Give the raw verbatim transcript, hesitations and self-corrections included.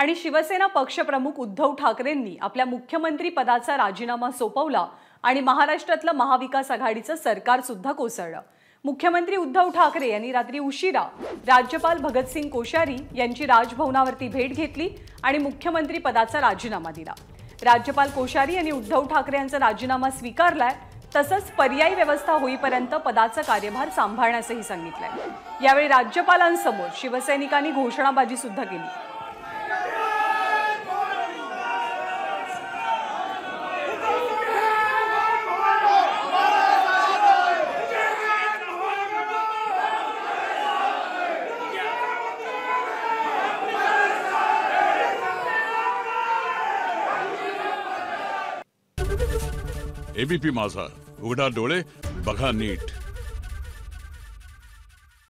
आणि शिवसेना पक्षप्रमुख उद्धव ठाकरेंनी आपल्या मुख्यमंत्री पदाचा राजीनामा सोपवला आणि महाराष्ट्रातलं महाविकास आघाडीचं सरकार सुद्धा कोसळलं। मुख्यमंत्री उद्धव ठाकरे यांनी रात्री उशिरा राज्यपाल भगतसिंग कोश्यारी यांची राजभवनावरती भेट घेतली आणि मुख्यमंत्री पदाचा राजीनामा दिला। राज्यपाल कोश्यारी यांनी उद्धव ठाकरे यांचा राजीनामा स्वीकारलाय, तसंच पर्यायी व्यवस्था होईपर्यंत पदाचा कार्यभार सांभाळण्यासही सांगितलंय। यावेळी राज्यपालांसमोर शिवसैनिकांनी घोषणाबाजी सुद्धा केली। एबीपी माझा, उघडा डोळे बघा नीट।